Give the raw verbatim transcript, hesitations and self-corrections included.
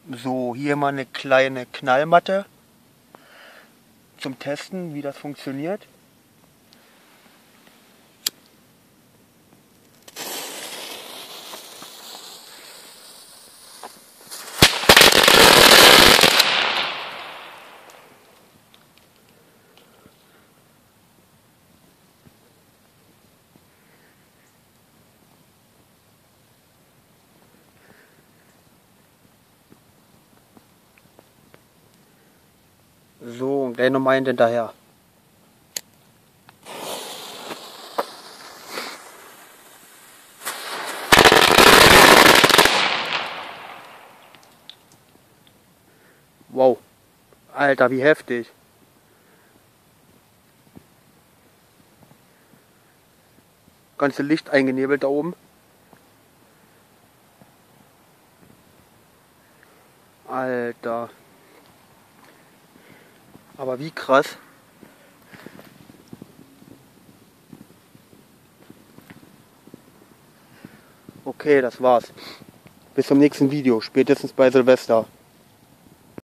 So, hier mal eine kleine Knallmatte zum Testen, wie das funktioniert. So, und gleich nochmal hinterher. Wow, Alter, wie heftig. Ganze Licht eingenebelt da oben. Alter. Aber wie krass. Okay, das war's. Bis zum nächsten Video, spätestens bei Silvester.